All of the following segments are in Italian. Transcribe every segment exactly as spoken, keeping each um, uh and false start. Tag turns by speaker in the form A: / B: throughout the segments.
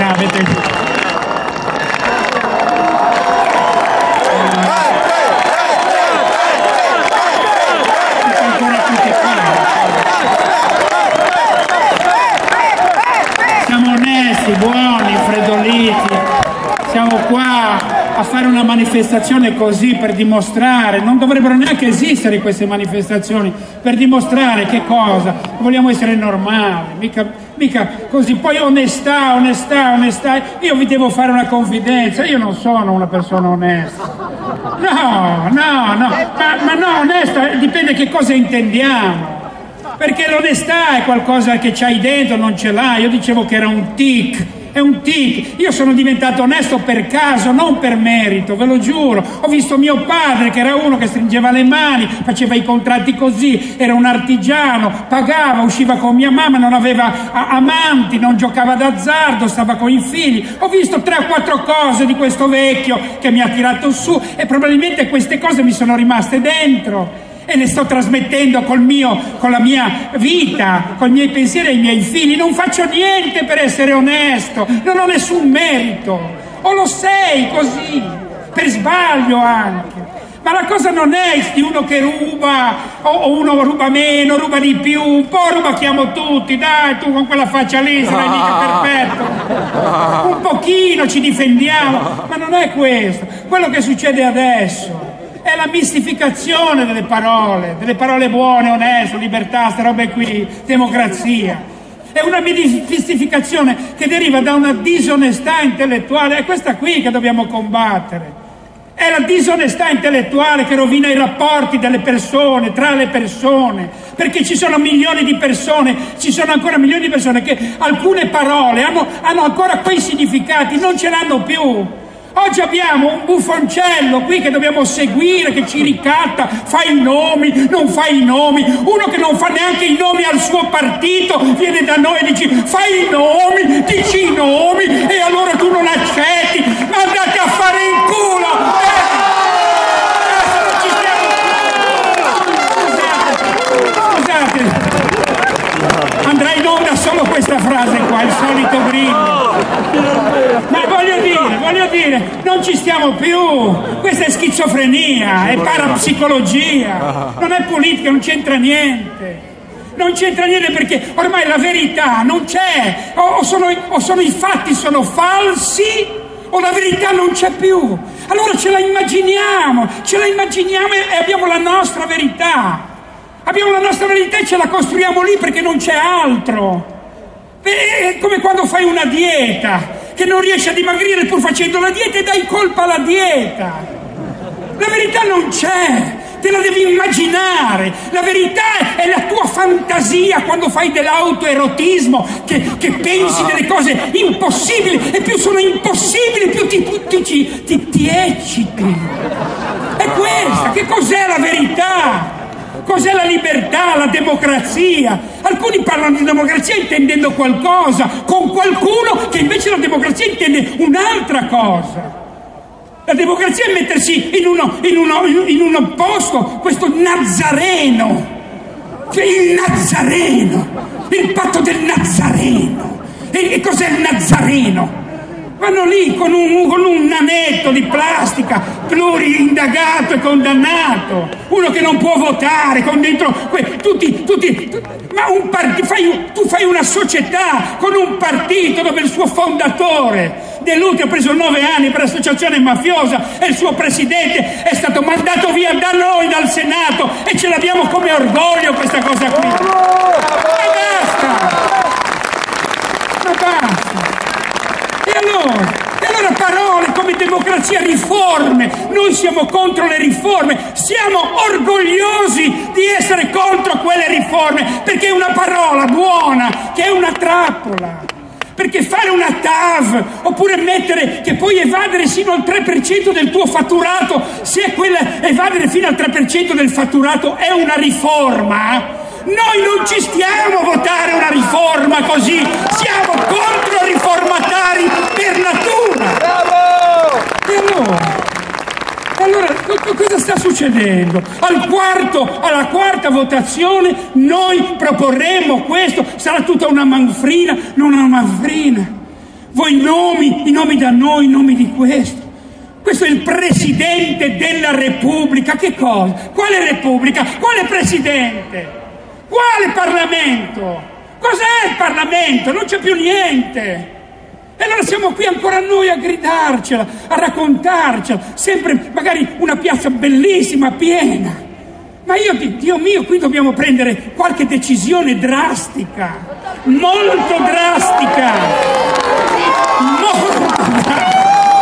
A: Ah, avete... Siamo onesti, buoni, freddoliti, siamo qua a fare una manifestazione così per dimostrare, non dovrebbero neanche esistere queste manifestazioni, per dimostrare che cosa? Vogliamo essere normali, mica, mica così. Poi onestà, onestà, onestà, io vi devo fare una confidenza, io non sono una persona onesta, no, no, no, ma, ma no, onesta, dipende che cosa intendiamo, perché l'onestà è qualcosa che c'hai dentro, non ce l'hai. Io dicevo che era un tic. È un tic. Io sono diventato onesto per caso, non per merito, ve lo giuro. Ho visto mio padre, che era uno che stringeva le mani, faceva i contratti così, era un artigiano, pagava, usciva con mia mamma, non aveva amanti, non giocava d'azzardo, stava con i figli. Ho visto tre o quattro cose di questo vecchio che mi ha tirato su e probabilmente queste cose mi sono rimaste dentro. E le sto trasmettendo col mio, con la mia vita, con i miei pensieri ai miei figli. Non faccio niente per essere onesto, non ho nessun merito, o lo sei così, per sbaglio anche. Ma la cosa non è di uno che ruba, o uno ruba meno, ruba di più, un po' rubachiamo tutti, dai, tu con quella faccia lì sarai mica perfetto. Un pochino ci difendiamo, ma non è questo. Quello che succede adesso è la mistificazione delle parole, delle parole buone, oneste, libertà, queste robe qui, democrazia. È una mistificazione che deriva da una disonestà intellettuale, è questa qui che dobbiamo combattere. È la disonestà intellettuale che rovina i rapporti delle persone, tra le persone, perché ci sono milioni di persone, ci sono ancora milioni di persone che alcune parole hanno, hanno ancora quei significati, non ce l'hanno più. Oggi abbiamo un buffoncello qui che dobbiamo seguire, che ci ricatta, fa i nomi, non fa i nomi, uno che non fa neanche i nomi al suo partito viene da noi e dice fai i nomi, dici i nomi e allora tu non accetti, ma andate a fare in culo! Eh, scusate, andrà in onda solo questa frase qua, il solito grido. Ma voglio dire, voglio dire, non ci stiamo più, questa è schizofrenia, è parapsicologia, non è politica, non c'entra niente, non c'entra niente perché ormai la verità non c'è, o sono, o sono i fatti sono falsi o la verità non c'è più, allora ce la immaginiamo, ce la immaginiamo e abbiamo la nostra verità, abbiamo la nostra verità e ce la costruiamo lì perché non c'è altro. È come quando fai una dieta che non riesci a dimagrire pur facendo la dieta e dai colpa alla dieta. La verità non c'è, te la devi immaginare. La verità è la tua fantasia quando fai dell'autoerotismo, che, che pensi delle cose impossibili e più sono impossibili più ti, ti, ti, ti, ti ecciti. È questa, che cos'è la verità? Cos'è la libertà, la democrazia? Alcuni parlano di democrazia intendendo qualcosa, con qualcuno che invece la democrazia intende un'altra cosa. La democrazia è mettersi in uno, in uno, in un posto, questo Nazareno, il Nazareno, il patto del Nazareno. E, e cos'è il Nazareno? Vanno lì con un, con un nanetto di plastica, pluriindagato e condannato, uno che non può votare, con dentro que, tutti, tutti, tutti, ma un part, fai, tu fai una società con un partito dove il suo fondatore, Deluti, ha preso nove anni per associazione mafiosa e il suo presidente è stato mandato via da noi, dal Senato, e ce l'abbiamo come orgoglio questa cosa qui. Ma basta! Ma basta! E allora, e allora parole come democrazia, riforme, noi siamo contro le riforme, siamo orgogliosi di essere contro quelle riforme, perché è una parola buona, che è una trappola, perché fare una T A V, oppure mettere che puoi evadere sino al tre per cento del tuo fatturato, se quella evadere fino al tre per cento del fatturato è una riforma, noi non ci stiamo a votare una riforma così, siamo contro riformatari per natura. Bravo! E allora? E allora cosa sta succedendo? Al quarto, alla quarta votazione noi proporremo questo, sarà tutta una manfrina, non una manfrina. Voi nomi, i nomi da noi, i nomi di questo. Questo è il Presidente della Repubblica. Che cosa? Quale Repubblica? Quale Presidente? Quale Parlamento? Cos'è il Parlamento? Non c'è più niente. E allora siamo qui ancora noi a gridarcela, a raccontarcela, sempre magari una piazza bellissima, piena. Ma io, Dio mio, qui dobbiamo prendere qualche decisione drastica, molto drastica, molto drastica,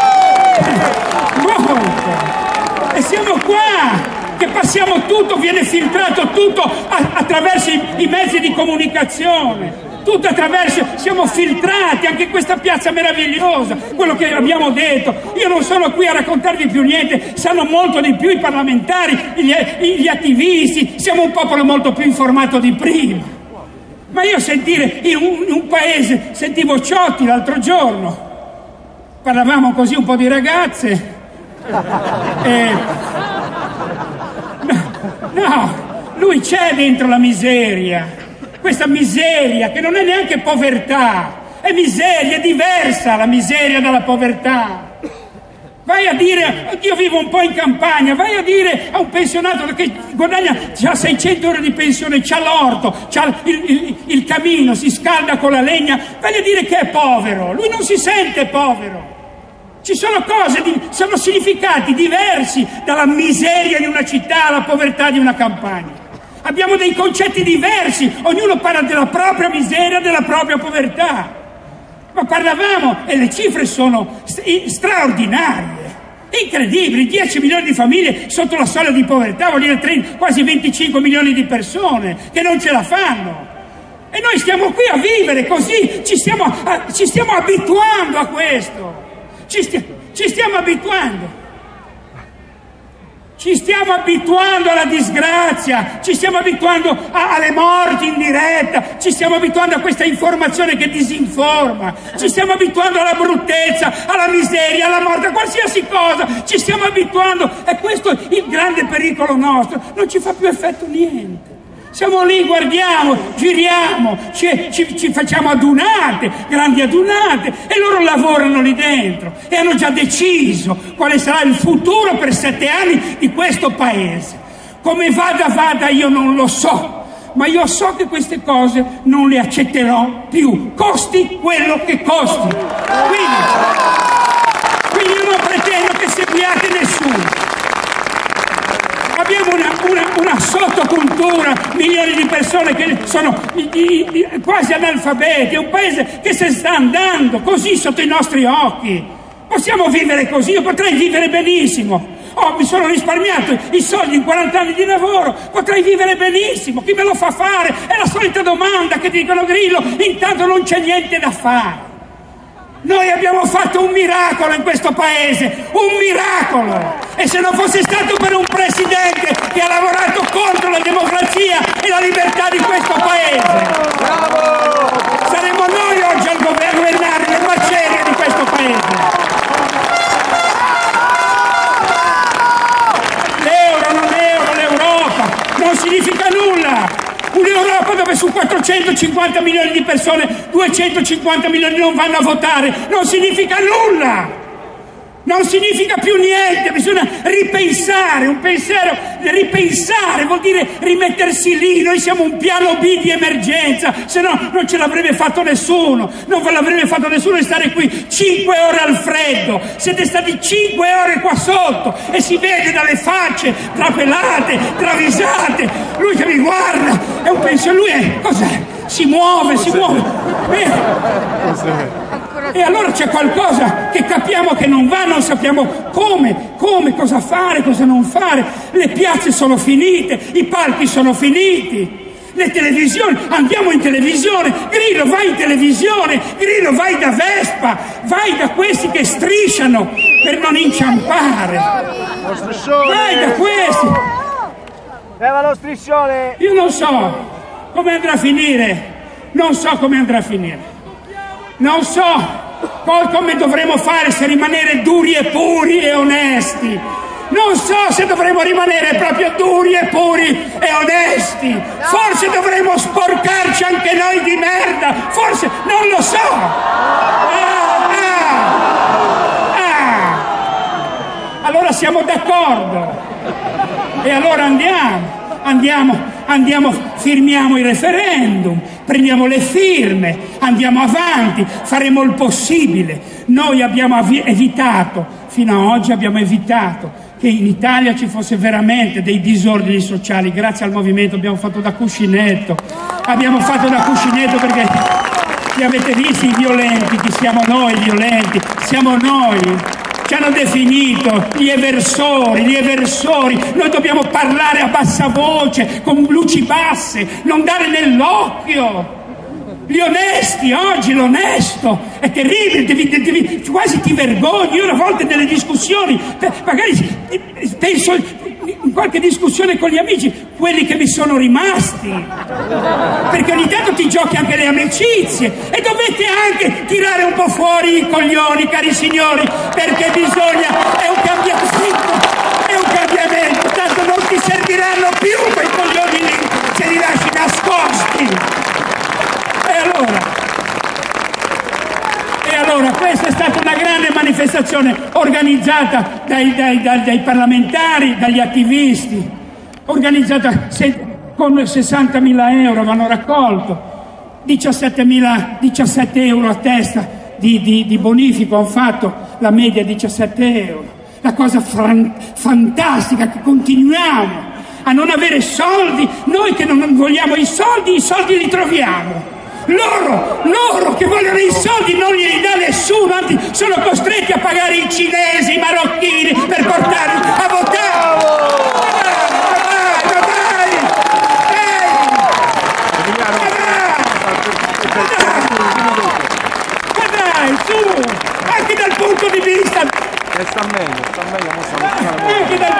A: molto. E siamo qua che passiamo tutto, viene filtrato tutto a- attraverso i, i mezzi di comunicazione. Tutto attraverso, siamo filtrati, anche questa piazza meravigliosa, quello che abbiamo detto. Io non sono qui a raccontarvi più niente, sanno molto di più i parlamentari, gli, gli attivisti, siamo un popolo molto più informato di prima. Ma io sentire in un, in un paese, sentivo Ciotti l'altro giorno, parlavamo così un po' di ragazze, e, no, no, lui c'è dentro la miseria. Questa miseria che non è neanche povertà, è miseria, è diversa la miseria dalla povertà. Vai a dire, io vivo un po' in campagna, vai a dire a un pensionato che guadagna già seicento euro di pensione, c'ha l'orto, c'ha il, il, il camino, si scalda con la legna, vai a dire che è povero, lui non si sente povero. Ci sono cose, sono significati diversi dalla miseria di una città alla povertà di una campagna. Abbiamo dei concetti diversi, ognuno parla della propria miseria, della propria povertà. Ma parlavamo, e le cifre sono straordinarie, incredibili, dieci milioni di famiglie sotto la soglia di povertà, vuol dire trenta, quasi venticinque milioni di persone che non ce la fanno. E noi stiamo qui a vivere così, ci stiamo, a, ci stiamo abituando a questo, ci, stia, ci stiamo abituando. Ci stiamo abituando alla disgrazia, ci stiamo abituando a, alle morti in diretta, ci stiamo abituando a questa informazione che disinforma, ci stiamo abituando alla bruttezza, alla miseria, alla morte, a qualsiasi cosa, ci stiamo abituando, e questo è il grande pericolo nostro, non ci fa più effetto niente. Siamo lì, guardiamo, giriamo, ci, ci, ci facciamo adunate, grandi adunate, e loro lavorano lì dentro e hanno già deciso quale sarà il futuro per sette anni di questo paese. Come vada vada io non lo so, ma io so che queste cose non le accetterò più, costi quello che costi. Quindi, quindi io non pretendo che seguiate nessuno. Abbiamo una, una, una sottocultura, milioni di persone che sono i, i, i, quasi analfabeti, è un paese che se sta andando così sotto i nostri occhi. Possiamo vivere così? Io potrei vivere benissimo. Oh, mi sono risparmiato i soldi in quaranta anni di lavoro, potrei vivere benissimo. Chi me lo fa fare? È la solita domanda che dicono: Grillo, intanto non c'è niente da fare. Noi abbiamo fatto un miracolo in questo paese, un miracolo! E se non fosse stato per un presidente che ha lavorato contro la democrazia e la libertà di questo paese, bravo! Saremmo noi oggi al governo a governare le macerie di questo paese. L'euro, non l'euro, l'Europa non significa nulla. Un'Europa dove su quattrocentocinquanta milioni di persone duecentocinquanta milioni non vanno a votare non significa nulla, non significa più niente. Bisogna ripensare, un pensiero, ripensare vuol dire rimettersi lì. Noi siamo un piano B di emergenza, se no non ce l'avrebbe fatto nessuno, non ve l'avrebbe fatto nessuno di stare qui cinque ore al freddo. Siete stati cinque ore qua sotto e si vede dalle facce trapelate, travisate, lui che mi guarda, è un pensiero, lui è, cos'è? Si muove, si muove. Eh. E allora c'è qualcosa che capiamo che non va, non sappiamo come, come, cosa fare, cosa non fare. Le piazze sono finite, i palchi sono finiti, le televisioni, andiamo in televisione, Grillo vai in televisione, Grillo vai da Vespa, vai da questi che strisciano per non inciampare, vai da questi.
B: Leva lo striscione!
A: Io non so come andrà a finire, non so come andrà a finire. Non so poi come dovremo fare, se rimanere duri e puri e onesti. Non so se dovremo rimanere proprio duri e puri e onesti. Forse dovremo sporcarci anche noi di merda. Forse, non lo so. Ah. siamo d'accordo. E allora andiamo, andiamo, andiamo, firmiamo il referendum, prendiamo le firme, andiamo avanti, faremo il possibile. Noi abbiamo evitato, fino a oggi abbiamo evitato che in Italia ci fosse veramente dei disordini sociali. Grazie al movimento abbiamo fatto da cuscinetto, abbiamo fatto da cuscinetto perché li avete visti i violenti, chi siamo noi i violenti? Siamo noi, ci hanno definito gli eversori, gli eversori, noi dobbiamo parlare a bassa voce, con luci basse, non dare nell'occhio. Gli onesti, oggi l'onesto è terribile, devi, devi, quasi ti vergogni. Io una volta nelle discussioni, magari penso in qualche discussione con gli amici, quelli che mi sono rimasti, perché ogni tanto ti giochi anche le amicizie e dovete anche tirare un po' fuori i coglioni, cari signori, perché bisogna, è un cambiamento, è un cambiamento, tanto non ti serviranno più quei coglioni lì se li lasci nascosti. E allora, e allora questa è stata una grande manifestazione organizzata dai, dai, dai, dai parlamentari, dagli attivisti, organizzata se, con sessantamila euro vanno raccolto, diciassettemila, diciassette euro a testa di, di, di bonifico hanno fatto, la media è diciassette euro. La cosa fran, fantastica che continuiamo a non avere soldi, noi che non vogliamo i soldi, i soldi li troviamo. Loro, loro che vogliono i soldi non glieli dà nessuno, anzi sono costretti a pagare i cinesi, i marocchini per portarli a votare. Ma dai, ma dai, su, anche dal punto di vista.
C: E sta meglio, sta meglio, non sta
A: anche dal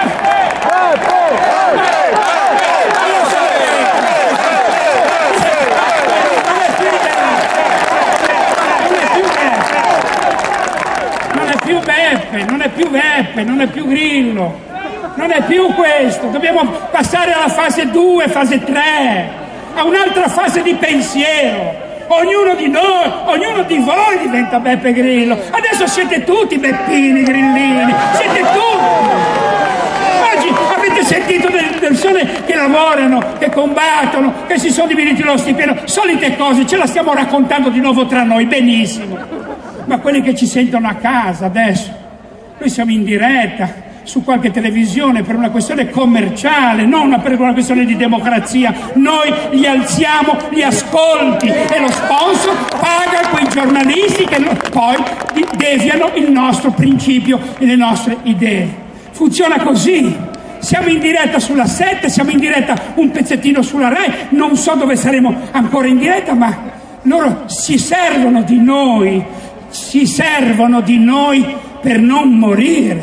A: più Beppe, non è più Beppe, non è più Grillo, non è più questo, dobbiamo passare alla fase due, fase tre, a un'altra fase di pensiero, ognuno di noi, ognuno di voi diventa Beppe Grillo, adesso siete tutti Beppini, Grillini, siete tutti, oggi avete sentito delle persone che lavorano, che combattono, che si sono dividiti lo stipendio, solite cose, ce la stiamo raccontando di nuovo tra noi, benissimo. Ma quelli che ci sentono a casa adesso, noi siamo in diretta su qualche televisione per una questione commerciale, non per una questione di democrazia, noi li alziamo gli ascolti e lo sponsor paga quei giornalisti che poi deviano il nostro principio e le nostre idee. Funziona così. Siamo in diretta sulla sette, siamo in diretta un pezzettino sulla Rai, non so dove saremo ancora in diretta, ma loro si servono di noi. Si servono di noi per non morire.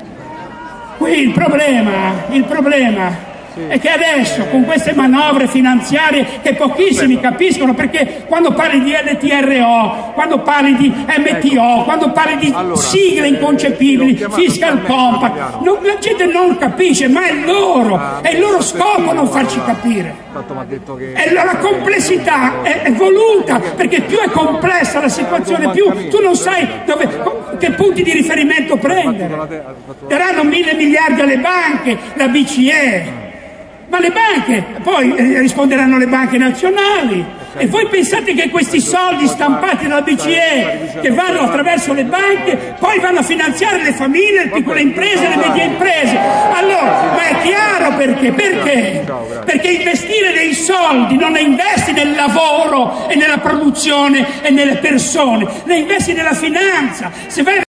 A: Qui il problema, il problema è che adesso con queste manovre finanziarie che pochissimi capiscono, perché quando parli di L T R O, quando parli di M T O, quando parli di sigle inconcepibili, fiscal compact, non, la gente non capisce, ma è loro, è il loro scopo non farci capire. E la complessità è, è voluta, perché più è complessa la situazione, più tu non sai dove, che punti di riferimento prendere. Daranno mille miliardi alle banche, la B C E, ma le banche, poi risponderanno le banche nazionali. E voi pensate che questi soldi stampati dalla B C E, che vanno attraverso le banche, poi vanno a finanziare le famiglie, le piccole imprese, le medie imprese? Allora, ma è chiaro perché? Perché? Perché investire dei soldi non le investi nel lavoro e nella produzione e nelle persone, le investi nella finanza. Se vai